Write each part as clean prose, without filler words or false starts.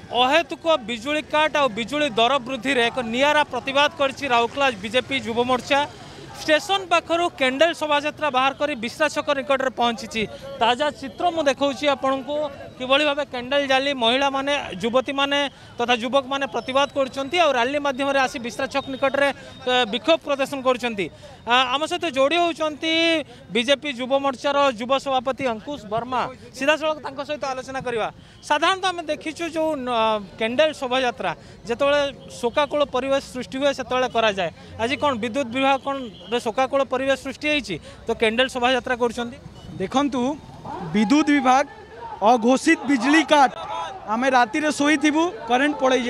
अहेतुक बिजुली काट और बिजुली दर वृद्धि रे एक नियारा प्रतिवाद करछि राउरकेला बीजेपी युव मोर्चा स्टेशन पाखर कैंडल शोभा बाहर कर विश्रा छक निकट में पहुंची। ताजा चित्र मुझे देखा आपण को किभली भाव कैंडल जाली महिला माने युवती माने तथा युवक माने प्रतिवाद कर रैली माध्यम आसी विश्रा छक निकट में विक्षोभ प्रदर्शन करम सहित जोड़ी होती बीजेपी युव मोर्चार युव सभापति अंकुश वर्मा सीधा सड़क सहित आलोचना करवा। साधारणतः आम देखीचु जो कैंडल शोभा जिते शोकाकूल परिवेश सृष्टि हुए से जाए आज कौन विद्युत विभाग कौन शोकाकूल परिवेश सृष्टि होती तो कैंडल शोभा कर देखु विद्युत विभाग अघोषित बिजली काट आम राति शोई करेन्ट पड़े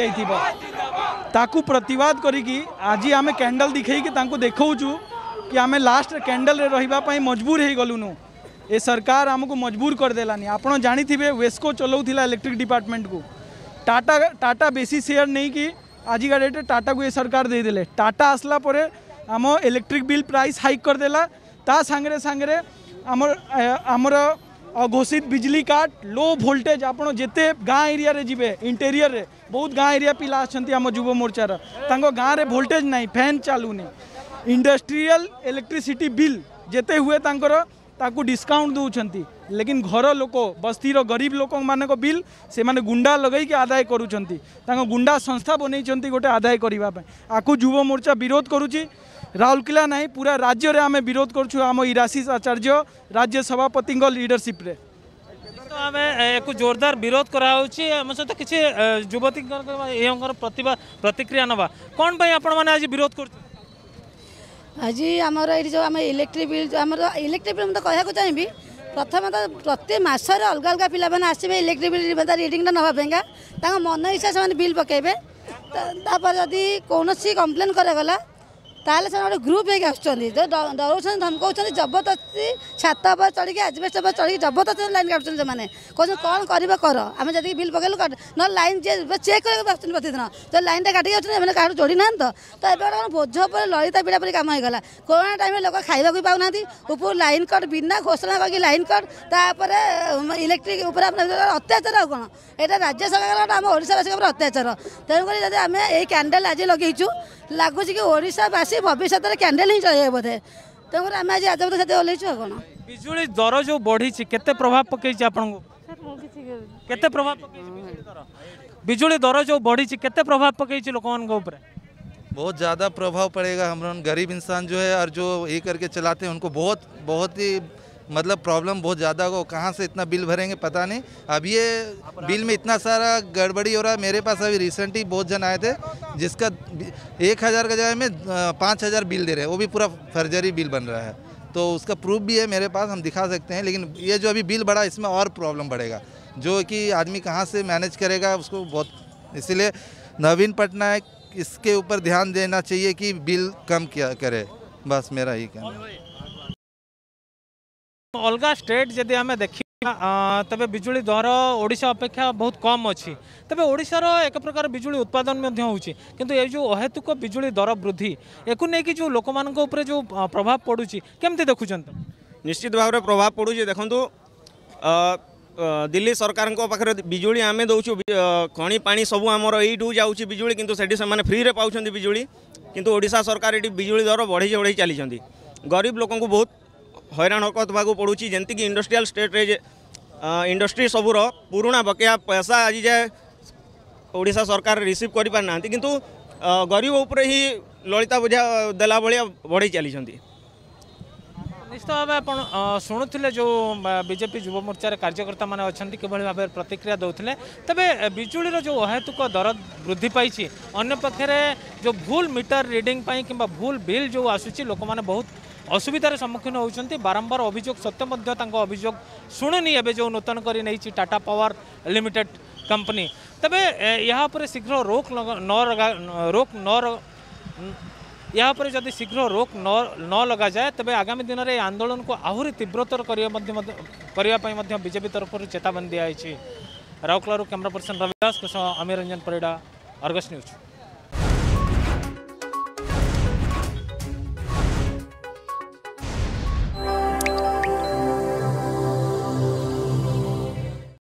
जाकू प्रतिवाद करी आज आम कैंडल दिखे देखु कि आम लास्ट कैंडल रही मजबूर हो गलुनु। ए सरकार आमको मजबूर करदेलानी। आपड़ जानी वेस्को चलाऊला इलेक्ट्रिक डिपार्टमेंट को टाटा बेसी शेयर नहीं कि आज का डेट टाटा को ये सरकार देदेले। टाटा आसला परे आम इलेक्ट्रिक बिल प्राइस हाइक करदेला ता सांगरे सांगरे आमर अघोषित बिजली काट लो वोल्टेज आपड़ जिते गाँ एरिया रे जिबे इंटेरियर रे बहुत गाँ एरिया पिला आछंती आम युव मोर्चार तांको गाँ रे वोल्टेज नहीं फैन चालूनी इंडस्ट्रियल इलेक्ट्रिसिटी बिल जेते हुए तांकर ताकू डिस्काउंट दौरान लेकिन घर लोक बस्तीर गरीब लोक मान बिल से माने गुंडा लगे आदाय करुँच गुंडा संस्था बनई गोटे आदाय करने आपको युव मोर्चा विरोध करुच्ची। राउरकेला नहीं पूरा राज्य रे आमे विरोध करुछु आम इराशीष आचार्य राज्य सभापति लीडरशिप रे तो आम एक जोरदार विरोध कराऊँगी आम सहित किसी युवती प्रतिक्रिया नवा कौन भाई आपण मैंने आज विरोध कर आज आमर ये जो आम इलेक्ट्रिक बिल इलेक्ट्रिक बिल मैं कहना चाहिए प्रथम तो प्रति मसरे अलग अलग पे आसवे इलेक्ट्रिक बिल रिडिंग ना मन इच्छा से बिल पकेबे जदि कौन कम्प्लेन करागला ताले से गोटे ग्रुप होगी आसुँच डर धमकाऊँ जबरदस्ती छात पर चढ़ी आजबेस्ट पर चढ़ी जबरदस्ती लाइन काटुँ से कहते कौन कर आम जब बिल पकेलु ना लाइन चेक कर प्रतिदिन तो लाइन काटिक मैंने क्या जोड़ी ना तो ये बोझ पर ललिता पीड़ा पर कम होगा। कोरोना टाइम लोक खावा भी पाऊना ऊपर लाइन कट बिना घोषणा करके लाइन कट तापर इलेक्ट्रिक अत्याचार कौन यहाँ राज्य सरकार आम ओडावासी अत्याचार तेणुक जब आम ये कैंडल आज लगेचु लगुच कि ओडावासी भविष्य में कैंडल ही चल बोधे तेणुक आम आज आज बोधे ओल्लैचु कौन बिजुली दर जो बढ़ी केते प्रभाव पकई आपन केते प्रभाव पकई बिजुली दर जो बढ़ी केते प्रभाव पकई लोक बहुत ज़्यादा प्रभाव पड़ेगा। हम गरीब इंसान जो है और जो ये करके चलाते हैं उनको बहुत ही मतलब प्रॉब्लम बहुत ज़्यादा हो। कहाँ से इतना बिल भरेंगे पता नहीं। अब ये बिल में इतना सारा गड़बड़ी हो रहा है। मेरे पास अभी रिसेंटली बहुत जन आए थे जिसका 1000 का जगह में 5000 बिल दे रहे हैं, वो भी पूरा फर्जरी बिल बन रहा है। तो उसका प्रूफ भी है मेरे पास, हम दिखा सकते हैं। लेकिन ये जो अभी बिल बढ़ा इसमें और प्रॉब्लम बढ़ेगा, जो कि आदमी कहाँ से मैनेज करेगा उसको बहुत। इसीलिए नवीन पटनायक इसके ऊपर ध्यान देना चाहिए कि बिल कम किया करे, बस मेरा यही कहना है। अलग स्टेट जदि आम देखा तबे बिजुली दर ओडिशा अपेक्षा बहुत कम अच्छी तबे ओडिशार एक प्रकार बिजुली उत्पादन होउछि किंतु ये जो अहेतुक बिजुली दर वृद्धि एको नै कि जो लोक मानक ऊपर जो प्रभाव पड़ुछि केमते देखुछन? निश्चित भाव में प्रभाव पड़ुछि। देखंतु दिल्ली सरकार पाखे बिजुली आम दौचु खणी पानी सब आमर यू जाऊँगी बिजुली किंतु सेठी से फ्री रे पाउछंती बिजुली किंतु ओडिशा सरकार ये बिजुली दर बढ़ी बढ़ी चली गरीब लोक बहुत हैरान हरकत पड़ुछि। जमती कि इंडस्ट्रियल स्टेट रे इंडस्ट्री सबूर पुराणा बकेया पैसा आज जाए ओडिशा सरकार रिसीव कर पार ना किंतु गरीब उपरे ही ललिता बुझा देला भाया बढ़ी चली। निश्चित भाव आप शुणुले जो बीजेपी युव मोर्चार कार्यकर्ता मैंने अच्छा किभली भाव प्रतिक्रिया दौले तेरे बिजुलीर जो अहेतुक दर वृद्धि पाई अन्य पक्षे जो भूल मीटर रिडिंग कि भूल बिल जो आसूँ लोक मैंने बहुत असुविधार सम्मुखीन होती बारंबार अभियोग सत्य अभियोग शुणुनी एवं जो नूतन कर नहीं टाटा पावर लिमिटेड कंपनी तेरे यहाँ पर शीघ्र रोक यहाँ पर जदि शीघ्र रोक न लगा जाए तेज आगामी दिन में आंदोलन को आहरी तीव्रतर करने बीजेपी तरफ चेतावनी दिखाई। राउरकेला कैमरा पर्सन रविदास अमीर रंजन परिड़ा, अर्गस न्यूज।